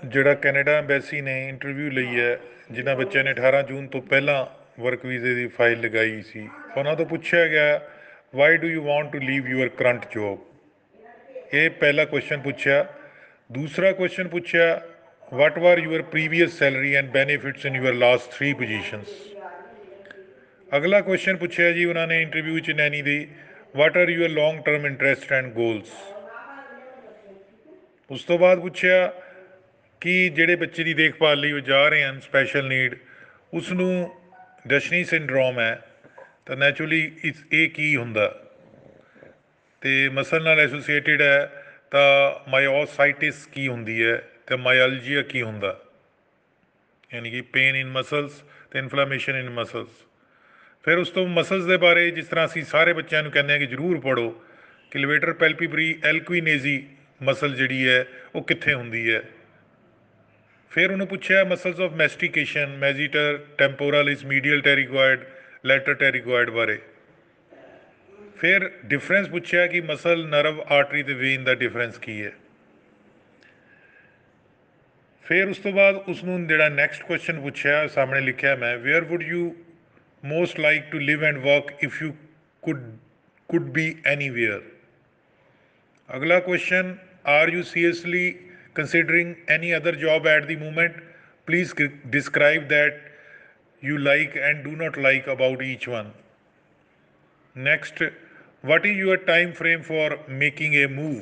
ਜਿਹੜਾ Canada embassy ਨੇ interview ਲਈ ਹੈ, ਜਿਨ੍ਹਾਂ ਬੱਚਿਆਂ ਨੇ 18 ਜੂਨ ਤੋਂ ਪਹਿਲਾਂ ਵਰਕ ਵੀਜ਼ੇ ਦੀ ਫਾਈਲ ਲਗਾਈ ਸੀ, ਉਹਨਾਂ ਤੋਂ ਪੁੱਛਿਆ ਗਿਆ why do you want to leave your current job. ਇਹ ਪਹਿਲਾ ਕੁਐਸਚਨ ਪੁੱਛਿਆ। ਦੂਸਰਾ ਕੁਐਸਚਨ ਪੁੱਛਿਆ what were your previous salary and benefits in your last 3 positions. ਅਗਲਾ ਕੁਐਸਚਨ ਪੁੱਛਿਆ ਜੀ ਉਹਨਾਂ ਨੇ ਇੰਟਰਵਿਊ 'ਚ ਨੈਨੀ ਦੀ what are your long term interest and goals. ਉਸ ਤੋਂ ਬਾਅਦ ਪੁੱਛਿਆ ਕਿ ਜਿਹੜੇ ਬੱਚੇ ਦੀ ਦੇਖਭਾਲ ਲਈ ਉਹ ਜਾ ਰਹੇ ਹਨ ਸਪੈਸ਼ਲ ਨੀਡ, ਉਸ ਨੂੰ ਡਸ਼ਨੀ ਸਿੰਡਰੋਮ ਹੈ ਤਾਂ ਨੈਚੁਰਲੀ ਇਹ ਕੀ ਹੁੰਦਾ, ਅਤੇ ਮਸਲ ਨਾਲ ਐਸੋਸੀਏਟਿਡ ਹੈ ਤਾਂ ਮਾਇਓਸਾਈਟਿਸ ਕੀ ਹੁੰਦੀ ਹੈ ਅਤੇ ਮਾਇਲਜੀਆ ਕੀ ਹੁੰਦਾ, ਯਾਨੀ ਕਿ ਪੇਨ ਇਨ ਮਸਲਸ ਅਤੇ ਇਨਫਲਾਮੇਸ਼ਨ ਇਨ ਮਸਲਸ। ਫਿਰ ਉਸ ਤੋਂ ਮਸਲਸ ਦੇ ਬਾਰੇ, ਜਿਸ ਤਰ੍ਹਾਂ ਅਸੀਂ ਸਾਰੇ ਬੱਚਿਆਂ ਨੂੰ ਕਹਿੰਦੇ ਹਾਂ ਕਿ ਜ਼ਰੂਰ ਪੜ੍ਹੋ ਕਿ ਲਿਵੇਟਰ ਪੈਲਪੀਬਰੀ ਐਲਕੁਇਨੇਜ਼ੀ ਮਸਲ ਜਿਹੜੀ ਹੈ ਉਹ ਕਿੱਥੇ ਹੁੰਦੀ ਹੈ। ਫਿਰ ਉਹਨੂੰ ਪੁੱਛਿਆ muscles of mastication, masseter, temporalis, medial pterygoid, lateral pterygoid ਬਾਰੇ। ਫਿਰ ਡਿਫਰੈਂਸ ਪੁੱਛਿਆ ਕਿ ਮਸਲ, ਨਰਵ, ਆਰਟਰੀ ਅਤੇ ਵੇਨ ਦਾ ਡਿਫਰੈਂਸ ਕੀ ਹੈ। ਫਿਰ ਉਸ ਤੋਂ ਬਾਅਦ ਉਸਨੂੰ ਜਿਹੜਾ ਨੈਕਸਟ ਕੁਐਸਚਨ ਪੁੱਛਿਆ, ਸਾਹਮਣੇ ਲਿਖਿਆ ਮੈਂ, where would you most like to live and work if you could be anywhere. ਅਗਲਾ question, are you seriously considering any other job at the moment? Please describe that you like and do not like about each one. Next, what is your time frame for making a move?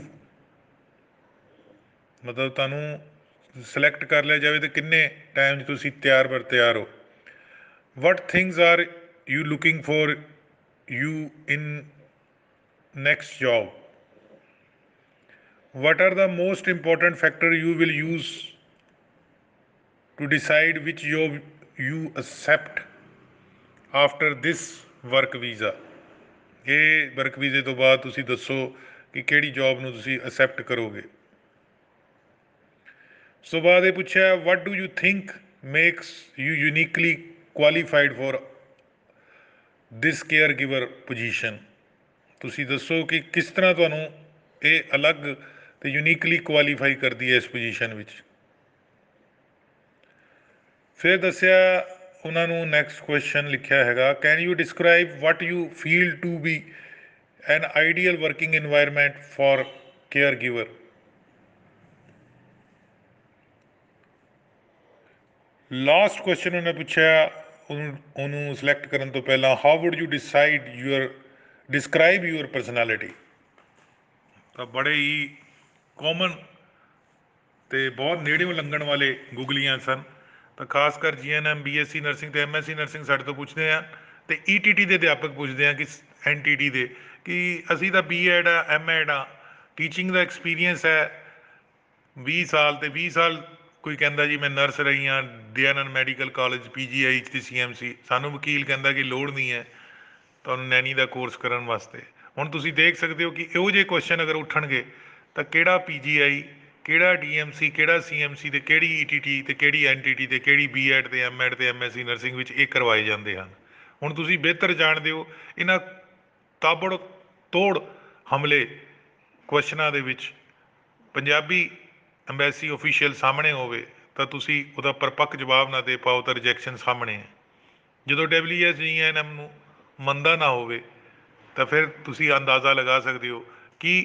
ਮਤਲਬ ਤੁਹਾਨੂੰ select ਕਰ ਲਿਆ ਜਾਵੇ ਤਾਂ ਕਿੰਨੇ time 'ਚ ਤੁਸੀਂ ਤਿਆਰ ਹੋ। What things are you looking for you in next job? What are the most important factor you will use to decide which job you accept after this work visa? ਇਹ ਵਰਕ ਵੀਜ਼ੇ ਤੋਂ ਬਾਅਦ ਤੁਸੀਂ ਦੱਸੋ ਕਿ ਕਿਹੜੀ ਜੋਬ ਨੂੰ ਤੁਸੀਂ ਅਸੈਪਟ ਕਰੋਗੇ। ਉਸ ਤੋਂ ਬਾਅਦ ਇਹ ਪੁੱਛਿਆ what do you think makes you uniquely qualified for this caregiver position. ਤੁਸੀਂ ਦੱਸੋ ਕਿ ਕਿਸ ਤਰ੍ਹਾਂ ਤੁਹਾਨੂੰ ਇਹ ਅਲੱਗ ਅਤੇ ਯੂਨੀਕਲੀ ਕੁਆਲੀਫਾਈ ਕਰਦੀ ਹੈ ਇਸ ਪੋਜੀਸ਼ਨ ਵਿੱਚ। ਫਿਰ ਦੱਸਿਆ ਉਹਨਾਂ ਨੂੰ ਨੈਕਸਟ ਕੁਐਸਚਨ ਲਿਖਿਆ ਹੈਗਾ, can you describe what you feel to be an ideal working environment for caregiver. Last question ਉਹਨੇ ਪੁੱਛਿਆ ਉਹਨੂੰ ਸਿਲੈਕਟ ਕਰਨ ਤੋਂ ਪਹਿਲਾਂ, how would you describe your personality. ਤਾਂ ਬੜੇ ਹੀ ਕਾਮਨ ਅਤੇ ਬਹੁਤ ਨੇੜਿਓਂ ਲੰਘਣ ਵਾਲੇ ਗੁਗਲੀਆਂ ਸਨ। ਤਾਂ ਖਾਸ ਕਰ GNM, BSc ਨਰਸਿੰਗ ਅਤੇ MSc ਨਰਸਿੰਗ ਸਾਡੇ ਤੋਂ ਪੁੱਛਦੇ ਆ, ਅਤੇ ETT ਦੇ ਅਧਿਆਪਕ ਪੁੱਛਦੇ ਆ ਕਿ NTT ਦੇ ਕਿ ਅਸੀਂ ਤਾਂ BEd ਆ, MAd ਆ, ਟੀਚਿੰਗ ਦਾ ਐਕਸਪੀਰੀਅੰਸ ਹੈ 20 ਸਾਲ, ਅਤੇ 20 ਸਾਲ ਕੋਈ ਕਹਿੰਦਾ ਜੀ ਮੈਂ ਨਰਸ ਰਹੀ ਹਾਂ ਦਯਾਨੰਦ ਮੈਡੀਕਲ ਕਾਲਜ PGI ਅਤੇ CMC। ਸਾਨੂੰ ਵਕੀਲ ਕਹਿੰਦਾ ਕਿ ਲੋੜ ਨਹੀਂ ਹੈ ਤੁਹਾਨੂੰ ਨੈਨੀ ਦਾ ਕੋਰਸ ਕਰਨ ਵਾਸਤੇ। ਹੁਣ ਤੁਸੀਂ ਦੇਖ ਸਕਦੇ ਹੋ ਕਿ ਇਹੋ ਜਿਹੇ ਕੁਐਸਚਨ ਅਗਰ ਉੱਠਣਗੇ ਤਾਂ ਕਿਹੜਾ PGI, ਕਿਹੜਾ DMC, ਕਿਹੜਾ CMC ਅਤੇ ਕਿਹੜੀ ETT ਅਤੇ ਕਿਹੜੀ NTT ਅਤੇ ਕਿਹੜੀ BEd ਅਤੇ MAd ਅਤੇ MSc ਨਰਸਿੰਗ ਵਿੱਚ ਇਹ ਕਰਵਾਏ ਜਾਂਦੇ ਹਨ। ਹੁਣ ਤੁਸੀਂ ਬਿਹਤਰ ਜਾਣਦੇ ਹੋ ਇਹਨਾਂ ਤਾਬੜ ਤੋੜ ਹਮਲੇ ਕੁਐਸਚਨਾਂ ਦੇ ਵਿੱਚ ਪੰਜਾਬੀ ਅੰਬੈਸੀ ਓਫੀਸ਼ੀਅਲ ਸਾਹਮਣੇ ਹੋਵੇ ਤਾਂ ਤੁਸੀਂ ਉਹਦਾ ਪਰਪੱਕ ਜਵਾਬ ਨਾ ਦੇ ਪਾਓ ਤਾਂ ਰਿਜੈਕਸ਼ਨ ਸਾਹਮਣੇ ਹੈ। ਜਦੋਂ WSGNM ਨੂੰ ਮੰਨਦਾ ਨਾ ਹੋਵੇ ਤਾਂ ਫਿਰ ਤੁਸੀਂ ਅੰਦਾਜ਼ਾ ਲਗਾ ਸਕਦੇ ਹੋ ਕਿ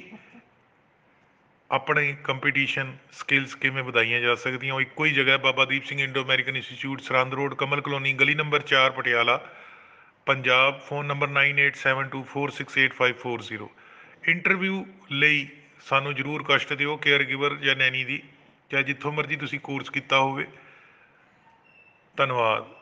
ਆਪਣੀ ਕੰਪੀਟੀਸ਼ਨ ਸਕਿੱਲਸ ਕਿਵੇਂ ਵਧਾਈਆਂ ਜਾ ਸਕਦੀਆਂ। ਉਹ ਇੱਕੋ ਹੀ ਜਗ੍ਹਾ Baba Deep Singh Indo American institute, Sirhind road, Kamal colony, ਗਲੀ number 4, Patiala, Punjab. Phone number 9872468540। Interview ਲਈ ਸਾਨੂੰ ਜ਼ਰੂਰ ਕਸ਼ਟ ਦਿਓ, ਕੇਅਰ ਗਿਵਰ ਜਾਂ ਨੈਨੀ ਦੀ, ਚਾਹੇ ਜਿੱਥੋਂ ਮਰਜ਼ੀ ਤੁਸੀਂ ਕੋਰਸ ਕੀਤਾ ਹੋਵੇ। ਧੰਨਵਾਦ।